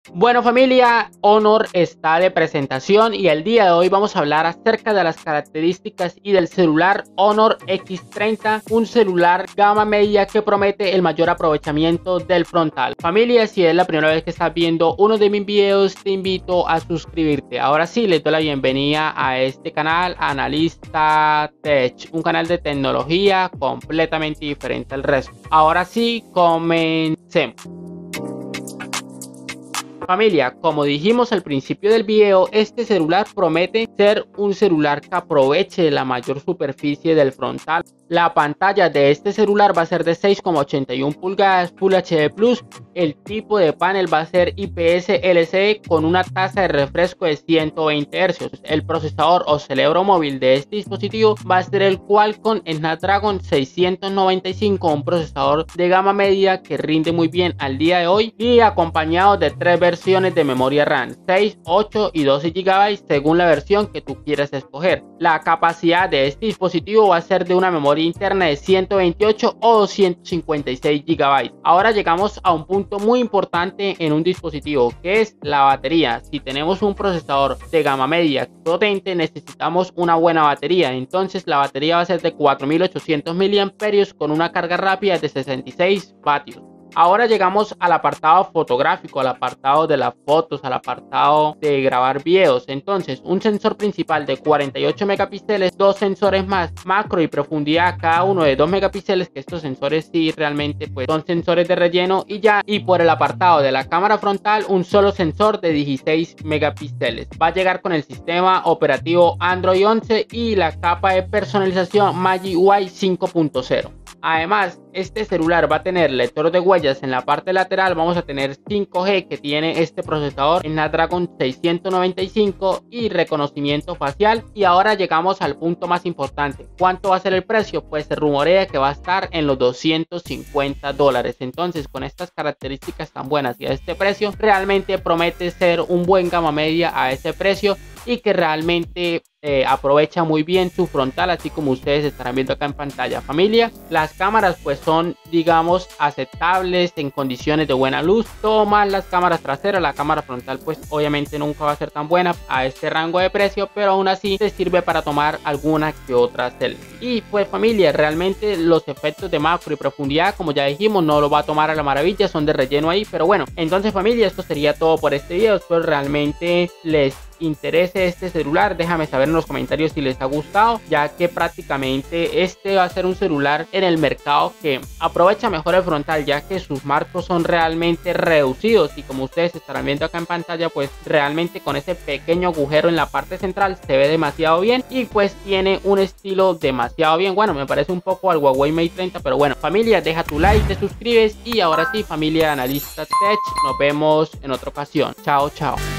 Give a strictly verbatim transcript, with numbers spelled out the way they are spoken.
Bueno familia, Honor está de presentación y el día de hoy vamos a hablar acerca de las características y del celular Honor X treinta, un celular gama media que promete el mayor aprovechamiento del frontal. Familia, si es la primera vez que estás viendo uno de mis videos, te invito a suscribirte. Ahora sí, les doy la bienvenida a este canal Analista Tech, un canal de tecnología completamente diferente al resto. Ahora sí, comencemos. Familia, como dijimos al principio del video, este celular promete ser un celular que aproveche la mayor superficie del frontal. La pantalla de este celular va a ser de seis coma ochenta y uno pulgadas Full H D plus. El tipo de panel va a ser I P S L C D con una tasa de refresco de ciento veinte hercios. El procesador o cerebro móvil de este dispositivo va a ser el Qualcomm Snapdragon seiscientos noventa y cinco, un procesador de gama media que rinde muy bien al día de hoy y acompañado de tres versiones de memoria RAM, seis, ocho y doce gigabytes según la versión que tú quieras escoger. La capacidad de este dispositivo va a ser de una memoria interna de ciento veintiocho o doscientos cincuenta y seis gigabytes. Ahora llegamos a un punto muy importante en un dispositivo, que es la batería. Si tenemos un procesador de gama media potente, necesitamos una buena batería. Entonces la batería va a ser de cuatro mil ochocientos miliamperios con una carga rápida de sesenta y seis vatios. Ahora llegamos al apartado fotográfico, al apartado de las fotos, al apartado de grabar videos. Entonces, un sensor principal de cuarenta y ocho megapíxeles, dos sensores más macro y profundidad, cada uno de dos megapíxeles, que estos sensores sí realmente pues son sensores de relleno y ya. Y por el apartado de la cámara frontal, un solo sensor de dieciséis megapíxeles. Va a llegar con el sistema operativo Android once y la capa de personalización Magic U I cinco punto cero. Además, este celular va a tener lector de huellas en la parte lateral. Vamos a tener cinco G que tiene este procesador Snapdragon seiscientos noventa y cinco y reconocimiento facial. Y ahora llegamos al punto más importante. ¿Cuánto va a ser el precio? Pues se rumorea que va a estar en los doscientos cincuenta dólares. Entonces, con estas características tan buenas y a este precio, realmente promete ser un buen gama media a ese precio y que realmente eh, aprovecha muy bien su frontal, así como ustedes estarán viendo acá en pantalla. Familia, las cámaras pues son, digamos, aceptables en condiciones de buena luz. Todo mal las cámaras traseras. La cámara frontal pues obviamente nunca va a ser tan buena a este rango de precio, pero aún así te sirve para tomar alguna que otra selfie. Y pues familia, realmente los efectos de macro y profundidad, como ya dijimos, no lo va a tomar a la maravilla, son de relleno ahí. Pero bueno, entonces familia, esto sería todo por este video. Espero realmente les interese este celular. Déjame saber en los comentarios si les ha gustado, ya que prácticamente este va a ser un celular en el mercado que aprovecha mejor el frontal, ya que sus marcos son realmente reducidos y como ustedes estarán viendo acá en pantalla, pues realmente con ese pequeño agujero en la parte central se ve demasiado bien y pues tiene un estilo demasiado bien. Bueno, me parece un poco al Huawei Mate treinta, pero bueno familia, deja tu like, te suscribes y ahora sí familia, Analista Tech, nos vemos en otra ocasión. Chao, chao.